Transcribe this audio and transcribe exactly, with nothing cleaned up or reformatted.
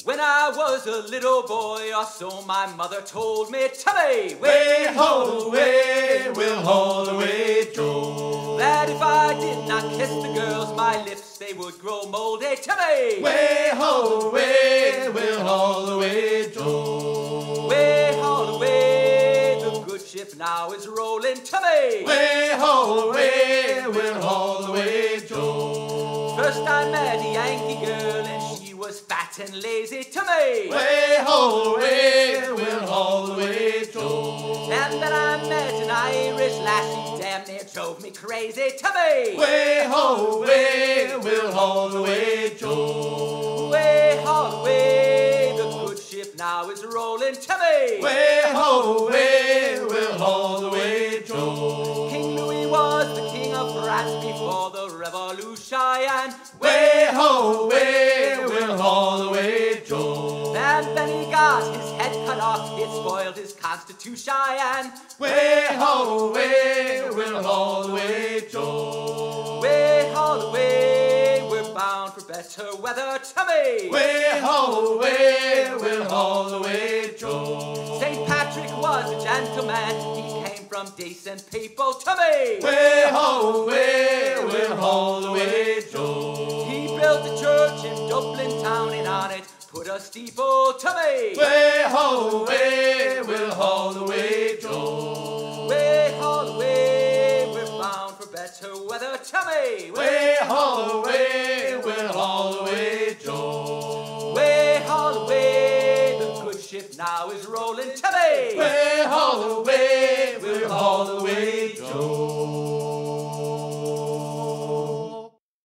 When I was a little boy, or so my mother told me, Tommy, way ho, way, we'll haul away, Joe. That if I did not kiss the girls, my lips they would grow moldy, Tommy. Way ho, way, we'll haul away, Joe. Way haul away, the good ship now is rolling, Tommy. Way ho, way, we'll haul away, Joe. First I met a Yankee girl and she was fat and lazy, Tommy. Way ho, way, we'll haul away, Joe. And then I met an Irish lassie, damn near drove me crazy, Tommy. Way ho, way, we'll haul away, Joe. Way haul away, the good ship now is rolling, Tommy. Way ho, way, we'll haul away, Joe. King Louis was the king of France before the revolution. Way ho, way, we'll haul away, Joe. And then he got his head cut off, it spoiled his constitution. Way ho, way, we'll haul away, Joe. Way haul away, we're bound for better weather, Tommy. Way ho, way, we'll haul away, Joe. Saint Patrick was a gentleman, he came from decent people, Tommy. Way ho, way, we'll haul away, Joe. He built a church in Dublin town and on it put a steeple, Tommy. Way ho, way, we'll haul away, Joe. Way haul away, we're bound for better weather, Tommy. Way ho, way, we'll haul away, Joe. Way haul away, the good ship now is rolling, Tommy. Way ho, way, we'll haul away,